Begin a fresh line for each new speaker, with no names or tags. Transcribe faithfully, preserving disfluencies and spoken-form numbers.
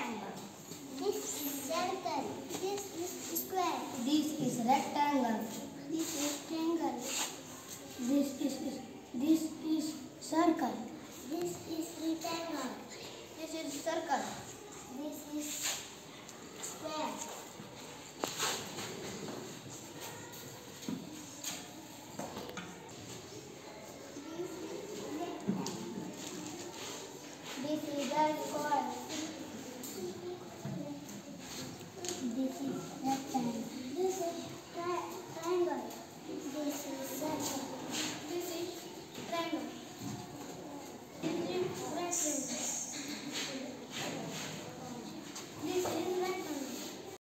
triangle. This is circle. This is square.
This is rectangle.
This is triangle.
This is this is circle.
This is rectangle.
This is circle.
This is square. This is rectangle. This is the square.